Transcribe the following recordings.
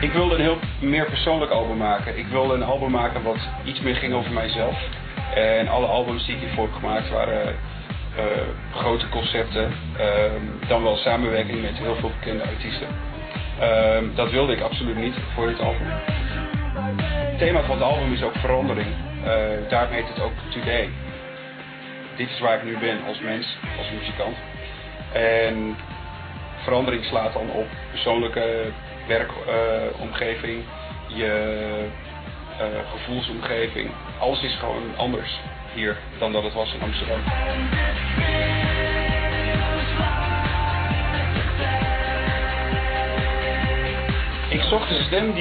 Ik wilde een heel meer persoonlijk album maken. Ik wilde een album maken wat iets meer ging over mijzelf. En alle albums die ik hiervoor heb gemaakt waren grote concepten. Dan wel samenwerking met heel veel bekende artiesten. Dat wilde ik absoluut niet voor dit album. Het thema van het album is ook verandering. Daarom heet het ook Today. Dit is waar ik nu ben als mens, als muzikant. En verandering slaat dan op persoonlijke werkomgeving, je gevoelsomgeving. Alles is gewoon anders hier dan dat het was in Amsterdam. Ik zocht een stem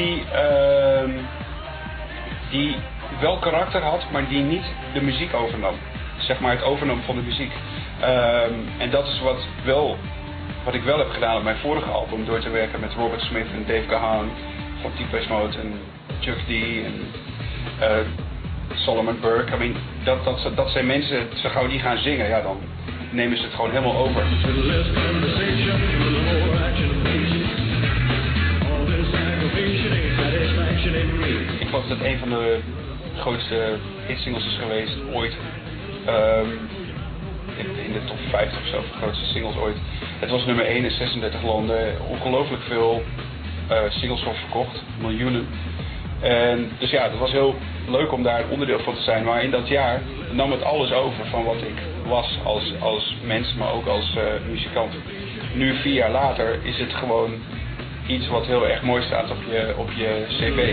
die wel karakter had, maar die niet de muziek overnam. Zeg maar het overnam van de muziek. En dat is wat ik wel heb gedaan op mijn vorige album, door te werken met Robert Smith en Dave Gahan van Depeche Mode en Chuck D en Solomon Burke. I mean, dat zijn mensen, zo gauw die gaan zingen, ja, dan nemen ze het gewoon helemaal over. Ik geloof dat het een van de grootste hitsingles is geweest ooit. In de top 50 of zo, de grootste singles ooit. Het was nummer 1 in 36 landen. Ongelooflijk veel singles van verkocht. Miljoenen. En dus ja, het was heel leuk om daar onderdeel van te zijn. Maar in dat jaar nam het alles over van wat ik was als mens, maar ook als muzikant. Nu 4 jaar later is het gewoon iets wat heel erg mooi staat op je cv.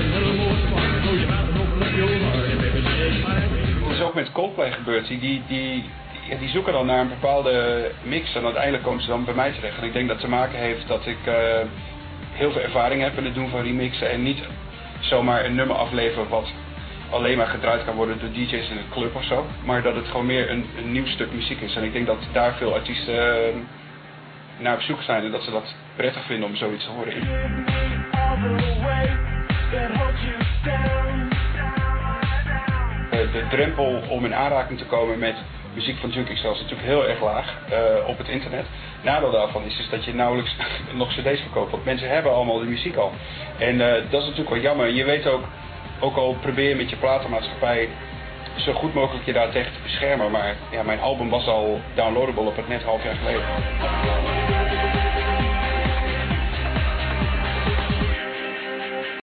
Het is ook met Coldplay gebeurd. Die zoeken dan naar een bepaalde mix en uiteindelijk komen ze dan bij mij terecht. En ik denk dat het te maken heeft dat ik heel veel ervaring heb in het doen van remixen en niet zomaar een nummer afleveren wat alleen maar gedraaid kan worden door DJ's in een club of zo. Maar dat het gewoon meer een nieuw stuk muziek is. En ik denk dat daar veel artiesten naar op zoek zijn en dat ze dat prettig vinden om zoiets te horen. De drempel om in aanraking te komen met muziek van Junkie XL is natuurlijk heel erg laag op het internet. Nadeel daarvan is dat je nauwelijks nog cd's verkoopt, want mensen hebben allemaal de muziek al. En dat is natuurlijk wel jammer. Je weet ook al probeer je met je platenmaatschappij zo goed mogelijk je daar tegen te beschermen, maar ja, mijn album was al downloadable op het net half jaar geleden.